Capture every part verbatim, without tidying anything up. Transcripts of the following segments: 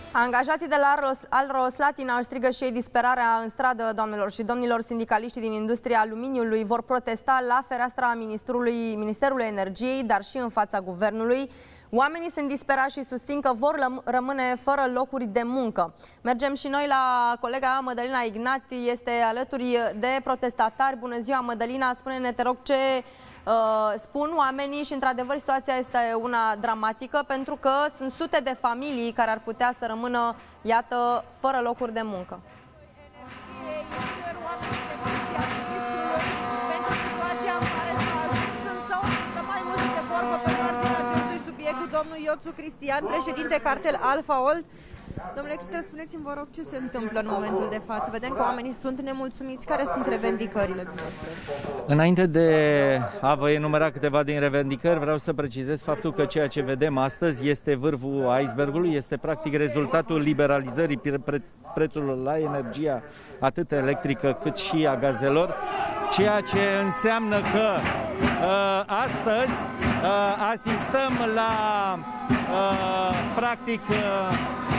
Angajații de la Alro Slatina își strigă și ei disperarea în stradă, doamnelor și domnilor. Sindicaliștii din industria aluminiului vor protesta la fereastra Ministrului, Ministerului Energiei, dar și în fața guvernului. Oamenii sunt disperați și susțin că vor rămâne fără locuri de muncă. Mergem și noi la colega Mădălina Ignat, este alături de protestatari. Bună ziua, Mădălina, spune-ne, te rog, ce uh, spun oamenii și, într-adevăr, situația este una dramatică, pentru că sunt sute de familii care ar putea să rămână, iată, fără locuri de muncă. Domnul Ioțu Cristian, președinte Cartel Alfa Old. Domnule Cristian, spuneți-mi, vă rog, ce se întâmplă în momentul de față? Vedem că oamenii sunt nemulțumiți. Care sunt revendicările dumneavoastră? Înainte de a vă enumera câteva din revendicări, vreau să precizez faptul că ceea ce vedem astăzi este vârful icebergului, este practic rezultatul liberalizării pre prețurilor la energia, atât electrică cât și a gazelor, ceea ce înseamnă că uh, astăzi uh, asistăm la uh, practic uh,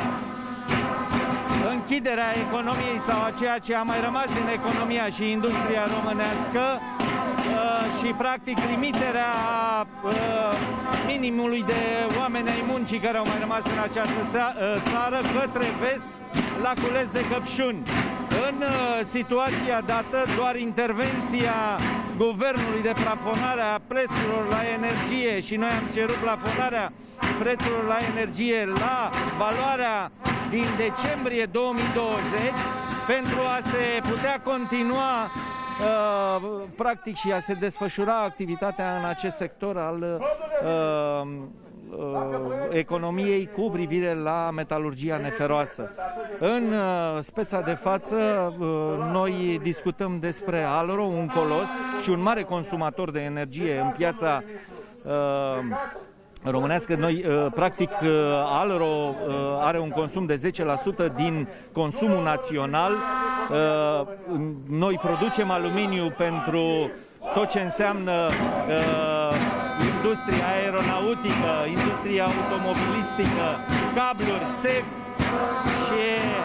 închiderea economiei sau a ceea ce a mai rămas din economia și industria românească uh, și practic trimiterea uh, minimului de oameni ai muncii care au mai rămas în această țară către vest la cules de căpșuni. În uh, situația dată, doar intervenția guvernului de plafonare a prețurilor la energie, și noi am cerut plafonarea prețurilor la energie la valoarea din decembrie două mii douăzeci, pentru a se putea continua uh, practic și a se desfășura activitatea în acest sector al uh, economiei cu privire la metalurgia neferoasă. În speța de față, noi discutăm despre Alro, un colos și un mare consumator de energie în piața românească. Noi, practic, Alro are un consum de zece la sută din consumul național. Noi producem aluminiu pentru tot ce înseamnă uh, industria aeronautică, industria automobilistică, cabluri, țevi, și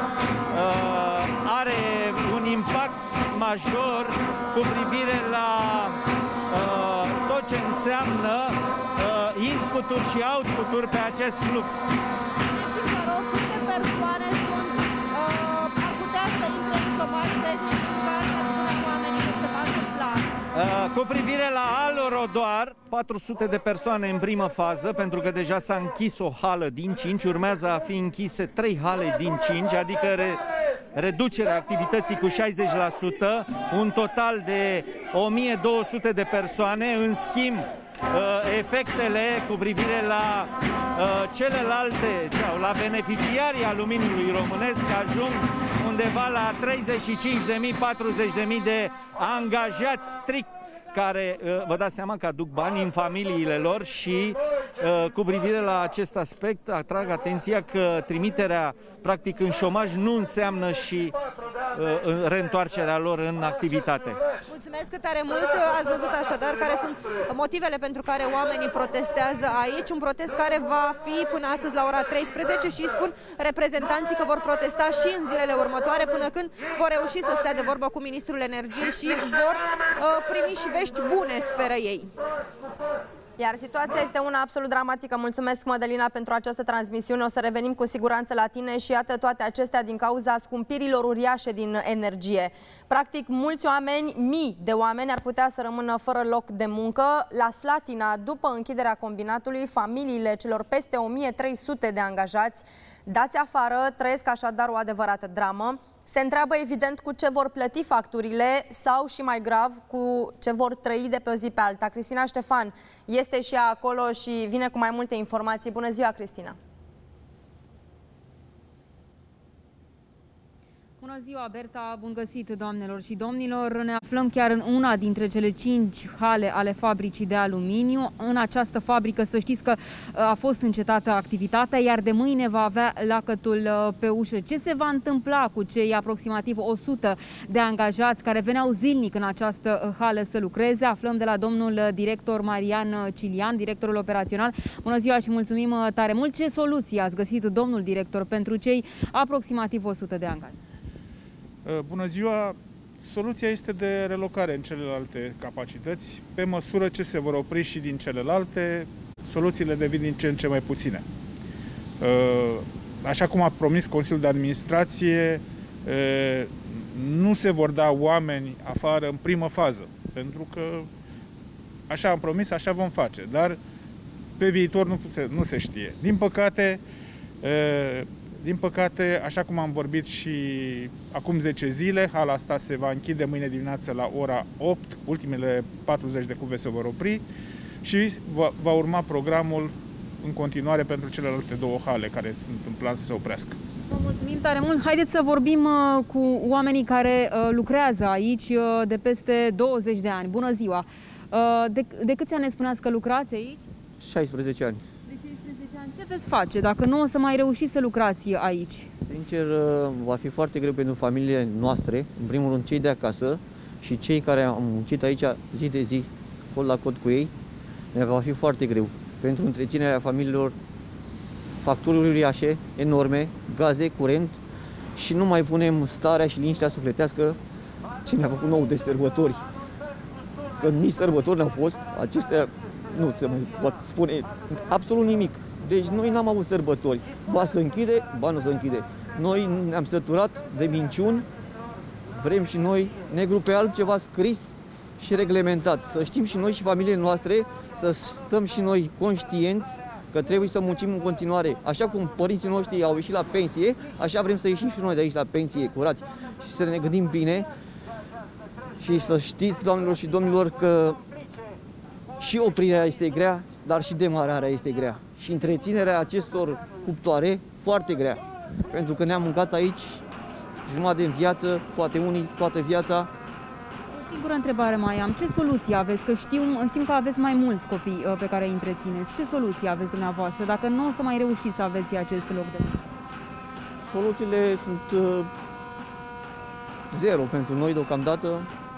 uh, are un impact major cu privire la uh, tot ce înseamnă uh, input-uri și output-uri pe acest flux. Vă rog, câte persoane sunt, uh, ar putea să intre în șomaj tehnic, care ne spunem oamenii că se va întâmpla? Cu privire la Alro, doar patru sute de persoane în primă fază, pentru că deja s-a închis o hală din cinci, urmează a fi închise trei hale din cinci, adică re, reducerea activității cu șaizeci la sută, un total de o mie două sute de persoane. În schimb, efectele cu privire la celelalte sau la beneficiarii aluminiului românesc ajung undeva la treizeci și cinci de mii, patruzeci de mii de angajați strict, care, vă dați seama, că aduc bani în familiile lor și cu privire la acest aspect atrag atenția că trimiterea practic în șomaj nu înseamnă și reîntoarcerea lor în activitate. Mulțumesc tare mult! Ați văzut așadar care sunt motivele pentru care oamenii protestează aici, un protest care va fi până astăzi la ora treisprezece și spun reprezentanții că vor protesta și în zilele următoare până când vor reuși să stea de vorbă cu Ministrul Energiei și vor uh, primi și vești bune, speră ei. Iar situația este una absolut dramatică. Mulțumesc, Mădălina, pentru această transmisiune. O să revenim cu siguranță la tine și iată toate acestea din cauza scumpirilor uriașe din energie. Practic, mulți oameni, mii de oameni ar putea să rămână fără loc de muncă. La Slatina, după închiderea combinatului, familiile celor peste o mie trei sute de angajați dați afară trăiesc așadar o adevărată dramă. Se întreabă evident cu ce vor plăti facturile sau, și mai grav, cu ce vor trăi de pe o zi pe alta. Cristina Ștefan este și ea acolo și vine cu mai multe informații. Bună ziua, Cristina! Bună ziua, Berta, bun găsit, doamnelor și domnilor. Ne aflăm chiar în una dintre cele cinci hale ale fabricii de aluminiu. În această fabrică, să știți că a fost încetată activitatea, iar de mâine va avea lacătul pe ușă. Ce se va întâmpla cu cei aproximativ o sută de angajați care veneau zilnic în această hală să lucreze? Aflăm de la domnul director Marian Cilian, directorul operațional. Bună ziua și mulțumim tare mult. Ce soluții ați găsit, domnul director, pentru cei aproximativ o sută de angajați? Bună ziua! Soluția este de relocare în celelalte capacități. Pe măsură ce se vor opri și din celelalte, soluțiile devin din ce în ce mai puține. Așa cum a promis Consiliul de Administrație, nu se vor da oameni afară în primă fază, pentru că așa am promis, așa vom face, dar pe viitor nu se, nu se știe. Din păcate, Din păcate, așa cum am vorbit și acum zece zile, hala asta se va închide mâine dimineață la ora opt, ultimele patruzeci de cuve se vor opri și va, va urma programul în continuare pentru celelalte două hale care sunt în plan să se oprească. Vă mulțumim tare mult. Haideți să vorbim uh, cu oamenii care uh, lucrează aici uh, de peste douăzeci de ani. Bună ziua! Uh, de, de câți ani ne spuneați că lucrați aici? șaisprezece ani. Ce veți face dacă nu o să mai reușiți să lucrați aici? Sincer, va fi foarte greu pentru familiile noastre, în primul rând cei de acasă și cei care am muncit aici zi de zi, cod la cod cu ei, ne va fi foarte greu. Pentru întreținerea familiilor, facturi uriașe, enorme, gaze, curent și nu mai punem starea și liniștea sufletească ce ne-a făcut nou de sărbători. Că nici sărbători n-au fost, acestea nu se mai pot spune absolut nimic. Deci noi n-am avut sărbători. Ba se închide, ba nu se închide. Noi ne-am săturat de minciuni, vrem și noi negru pe alb ceva scris și reglementat. Să știm și noi și familiile noastre, să stăm și noi conștienți că trebuie să muncim în continuare. Așa cum părinții noștri au ieșit la pensie, așa vrem să ieșim și noi de aici la pensie, curați. Și să ne gândim bine și să știți, doamnelor și domnilor, că și oprirea este grea, dar și demararea este grea. Și întreținerea acestor cuptoare foarte grea. Pentru că ne-am mâncat aici jumătate în viață, poate unii toată viața. O singură întrebare mai am. Ce soluții aveți? Că știu, știm că aveți mai mulți copii pe care îi întrețineți. Ce soluții aveți dumneavoastră dacă nu o să mai reușiți să aveți acest loc de muncă? Soluțiile sunt uh, zero pentru noi deocamdată.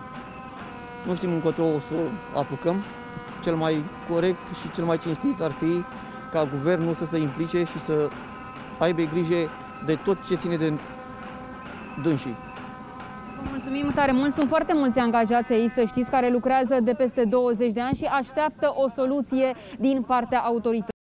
Nu știm încotro o să apucăm. Cel mai corect și cel mai cinstit ar fi ca guvernul să se implice și să aibă grijă de tot ce ține de dânsii. Vă mulțumim tare mult. Sunt foarte mulți angajați aici, să știți, care lucrează de peste douăzeci de ani și așteaptă o soluție din partea autorităților.